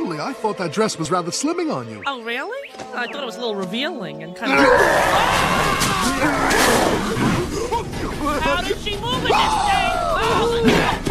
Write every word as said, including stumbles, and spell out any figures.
Actually, I thought that dress was rather slimming on you. Oh, really? I thought it was a little revealing and kind of... How does she move in this thing? Oh,